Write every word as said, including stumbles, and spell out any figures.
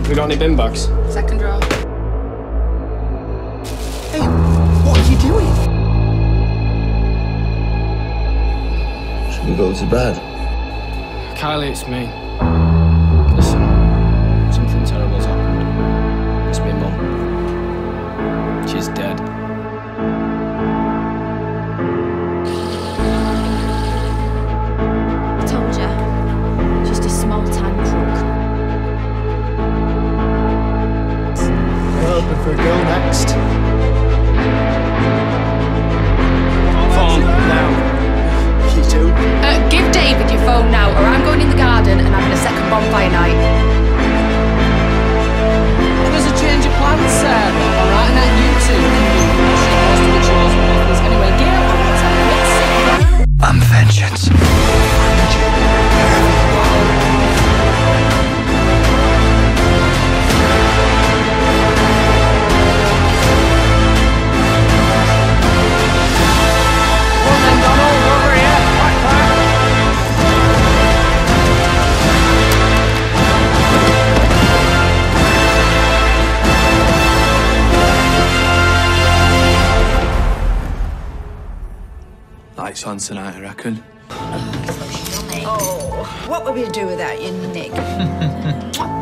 We got any bin bags? Second row. Hey, what are you doing? Should we go to bed? Kylie, it's me. Listen, something terrible's happened. It's my mum. She's dead. I told you. Just a small time crook. We're hoping for a girl next. Phone, now. You too? Uh, give David your phone now, or I'm going in the garden and having a second bonfire night. There's a change of plans, Sarah, alright? And then you two can do what she wants to be chosen with. Anyway, get up on the table. I'm vengeance. Lights on tonight, I reckon. Oh, what would we do without you, Nick?